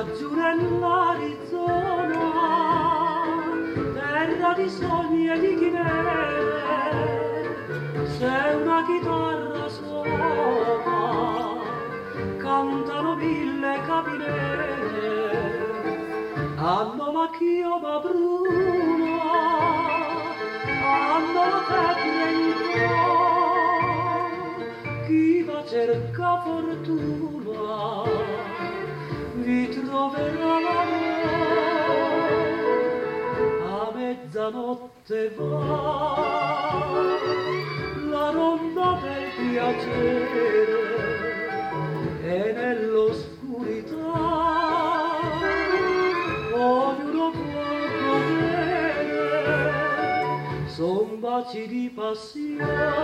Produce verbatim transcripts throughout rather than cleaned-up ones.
laggiù nell'Arizona, terra di sogni e di chimere, se una chitarra suona, cantano mille capinere, hanno la chioma bruna, hanno la febbre in cuore, chi va cerca fortuna vi troverà l'amore, a mezzanotte va la ronda del piacere e nell'oscurità ognuno può godere, son baci di passione,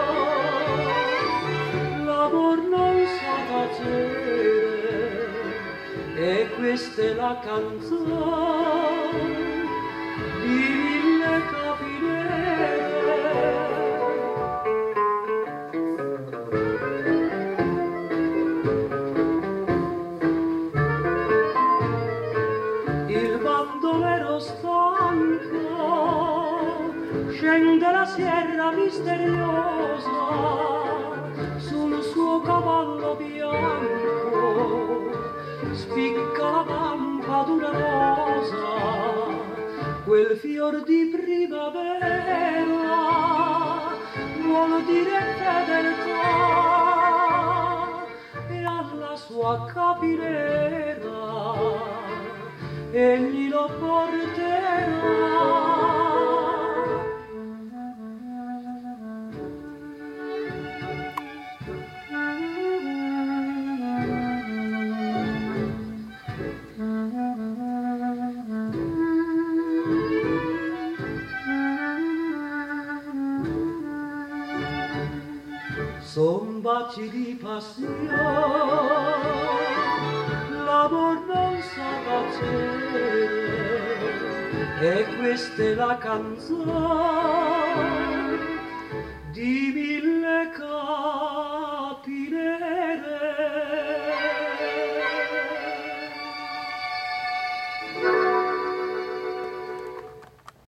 l'amor non sa tacere, e questa è la canzone di mille capinere. Il bandolero stanco scende la sierra misteriosa sul suo cavallo bianco, spicca la vampa d'una rosa, quel fior di primavera vuol dire fedeltà, e alla sua capinera egli lo porterà. Son baci di passione, l'amor non sa tacere, e questa è la canzone di mille